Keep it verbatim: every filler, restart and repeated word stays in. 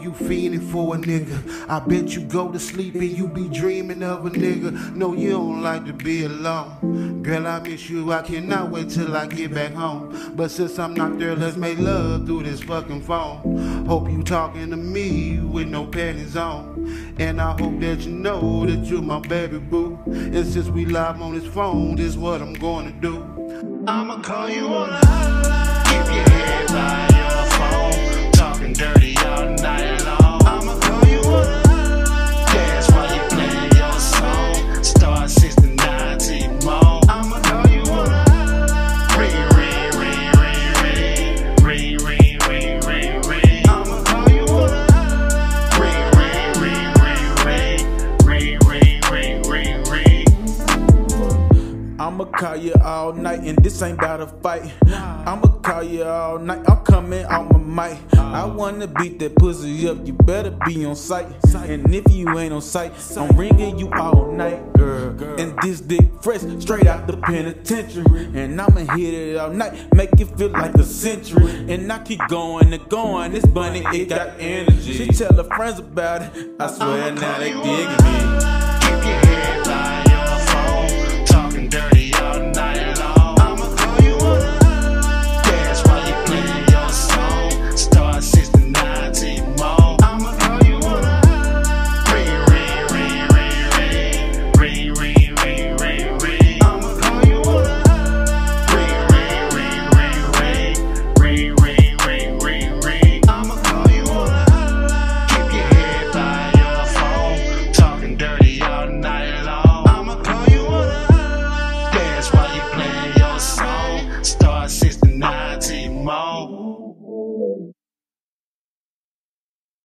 you fiending for a nigga. I bet you go to sleep and you be dreaming of a nigga. No, you don't like to be alone. Girl, I miss you, I cannot wait till I get back home. But since I'm not there, let's make love through this fucking phone. Hope you talking to me with no panties on. And I hope that you know that you're my baby boo. And since we live on this phone, this is what I'm gonna do. I'ma call you on the hotline. Keep your head by your phone, talking dirty all night long. I'ma call you on the hotline. Dance while you play your song. Star sixty-nine till you moan. I'ma call you on the hotline. Ring, ring, ring, ring, ring, ring, ring, ring, ring, ring. I'ma call you on the hotline. Ring, ring, ring, ring, ring, ring, ring, ring, ring. I'ma call you all night, and this ain't about a fight. I'ma call you all night, I'm coming on my mic. I wanna beat that pussy up, you better be on sight. And if you ain't on sight, I'm ringing you all night, girl. And this dick fresh, straight out the penitentiary. And I'ma hit it all night, make it feel like a century. And I keep going and going, this bunny, it got energy. She tell her friends about it, I swear now they digging me.